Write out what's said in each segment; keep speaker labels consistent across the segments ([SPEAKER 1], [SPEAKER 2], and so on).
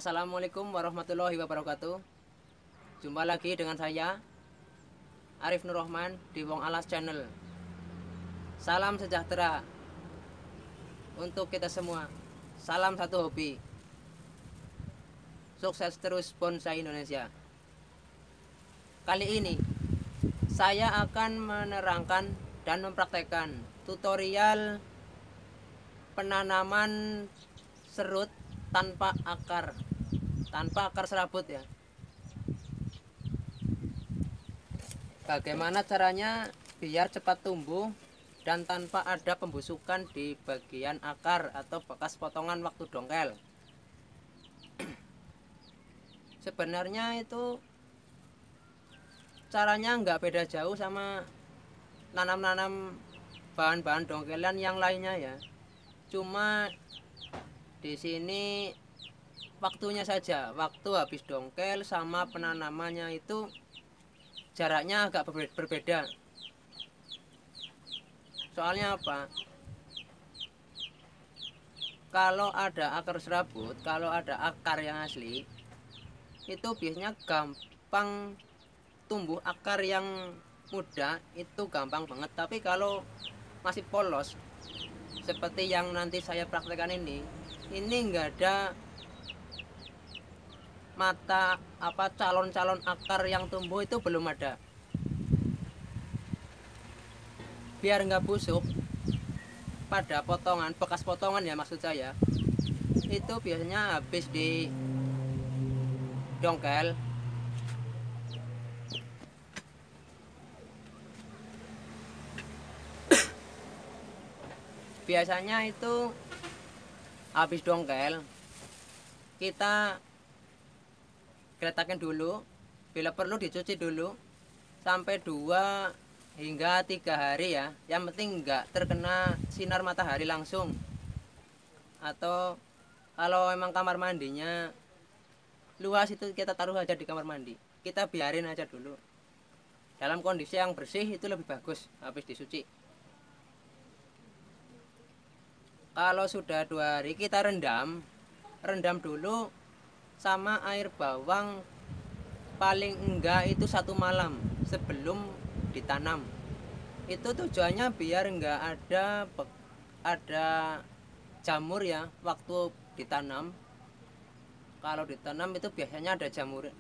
[SPEAKER 1] Assalamualaikum warahmatullahi wabarakatuh. Jumpa lagi dengan saya Arif Nur Rahman di Wong Alas Channel. Salam sejahtera untuk kita semua. Salam satu hobi. Sukses terus bonsai Indonesia. Kali ini saya akan menerangkan dan mempraktekkan tutorial penanaman serut tanpa akar serabut ya. Bagaimana caranya biar cepat tumbuh dan tanpa ada pembusukan di bagian akar atau bekas potongan waktu dongkel. Sebenarnya itu caranya nggak beda jauh sama nanam-nanam bahan-bahan dongkelan yang lainnya ya. Cuma di sini waktunya saja, waktu habis dongkel sama penanamannya itu jaraknya agak berbeda. Soalnya apa? Kalau ada akar serabut, kalau ada akar yang asli, itu biasanya gampang tumbuh. Akar yang muda itu gampang banget. Tapi kalau masih polos, seperti yang nanti saya praktekkan ini enggak ada mata calon-calon akar yang tumbuh, itu belum ada. Biar nggak busuk pada potongan, bekas potongan ya maksud saya, itu biasanya habis di dongkel biasanya itu habis dongkel kita geretakin dulu, bila perlu dicuci dulu sampai 2 hingga 3 hari ya. Yang penting enggak terkena sinar matahari langsung. Atau kalau memang kamar mandinya luas, itu kita taruh aja di kamar mandi, kita biarin aja dulu dalam kondisi yang bersih, itu lebih bagus habis disuci. Kalau sudah 2 hari kita rendam dulu sama air bawang, paling enggak itu 1 malam sebelum ditanam. Itu tujuannya biar enggak ada jamur ya waktu ditanam. Kalau ditanam itu biasanya ada jamur.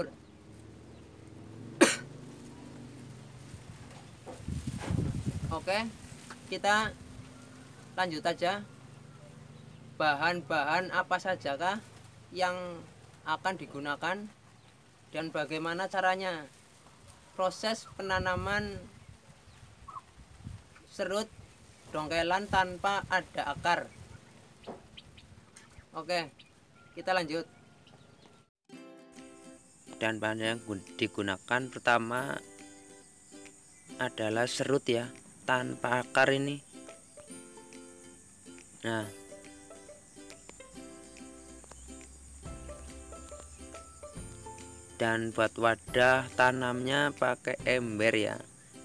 [SPEAKER 1] Oke, kita lanjut aja. Bahan-bahan apa sajakah yang akan digunakan dan bagaimana caranya proses penanaman serut dongkelan tanpa ada akar. Oke, kita lanjut.
[SPEAKER 2] Dan bahan yang digunakan pertama adalah serut ya, tanpa akar ini. Nah, dan buat wadah tanamnya pakai ember ya.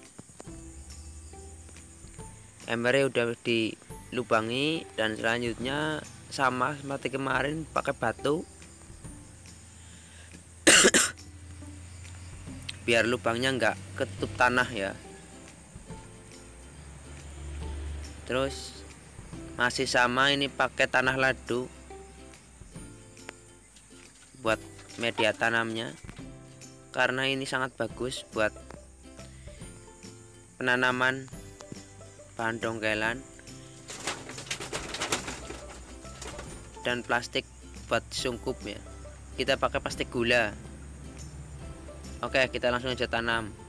[SPEAKER 2] Embernya udah dilubangi, dan selanjutnya sama seperti kemarin pakai batu biar lubangnya nggak ketutup tanah ya. Terus masih sama ini pakai tanah ladu buat media tanamnya, karena ini sangat bagus buat penanaman bahan dongkelan. Dan plastik buat sungkup ya, kita pakai plastik gula. Oke, kita langsung aja tanam.